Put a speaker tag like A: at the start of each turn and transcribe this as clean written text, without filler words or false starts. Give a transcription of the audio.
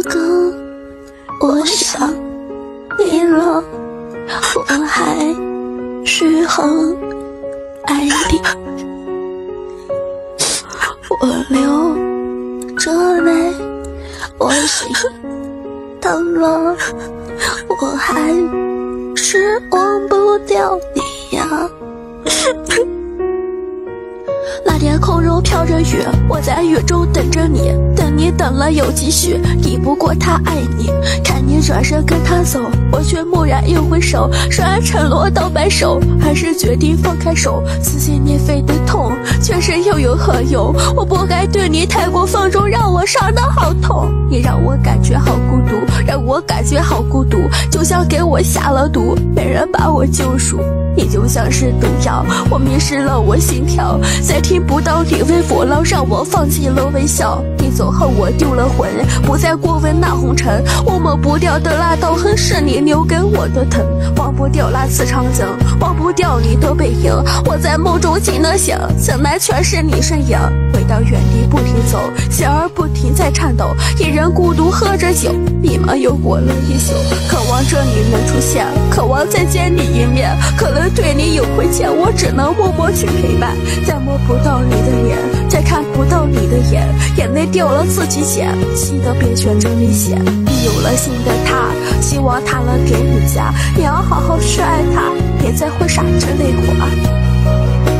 A: 个，我想你了，我还是很爱你。我流着泪，我心疼了，我还是忘不掉你呀。那天空中飘着雨，我在雨中等着你，等你等了有几许，抵不过他爱你。看你转身跟他走，我却蓦然一回首，是爱沉落到白首，还是决定放开手？撕心裂肺的痛，却是又有何用？我不该对你太过放纵，让我伤得好痛。你让我感觉好孤独，让我感觉好孤独，就像给我下了毒，没人把我救赎。你就像是毒药，我迷失了我心跳，再听不到你微波浪，让我放弃了微笑。你走后我丢了魂，不再过问那红尘，我抹不掉的那道痕是你留给我的疼，忘不掉那次长征，忘不掉你的背影。我在梦中惊了醒，醒来全是你身影，回到原地不停走，心儿不停在颤抖，一人孤独喝着酒，迷茫又过了一宿，渴望着你能出现，渴望再见你一面，可能对你有亏欠，我只能默默去陪伴。再摸不到你的脸，再看不到你的眼，眼泪掉了自己捡，新的别选择离险。你有了新的他，希望他能给你家，你要好好去爱他，别再会傻着泪花。